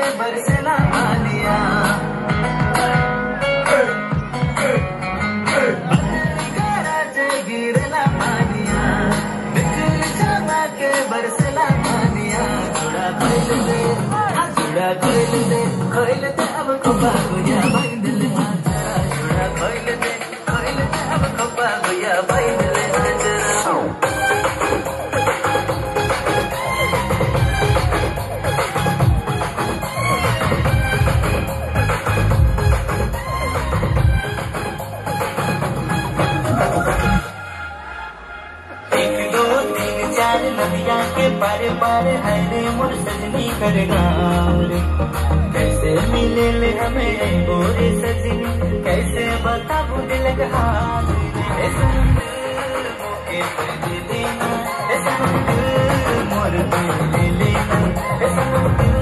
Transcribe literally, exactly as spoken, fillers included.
बरसला पानिया घराचे गिरला पानिया बिजली चमा के बरसला पानिया थोड़ा खोल दे थोड़ा खोल दे खोल दे अब खोपा गुया बांधल माजरा थोड़ा खोल दे खोल दे अब खोपा गुया बांधल माजरा नदिया के पारे पारे है रे मोर सजनी कर गाँव रे कैसे मिले ले हमें गोरे सजनी कैसे बता बुझ लग हाथ रे मोके पर दे देना मोर दिल ले लेना